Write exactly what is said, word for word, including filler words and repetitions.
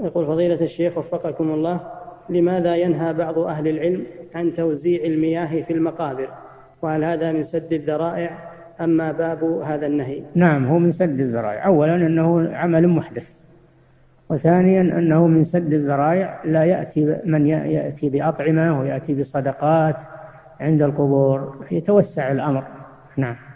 يقول فضيلة الشيخ وفقكم الله، لماذا ينهى بعض أهل العلم عن توزيع المياه في المقابر؟ وهل هذا من سد الذرائع أما باب هذا النهي؟ نعم، هو من سد الذرائع. أولا أنه عمل محدث، وثانيا أنه من سد الذرائع. لا يأتي من يأتي بأطعمة ويأتي بصدقات عند القبور، يتوسع الأمر. نعم.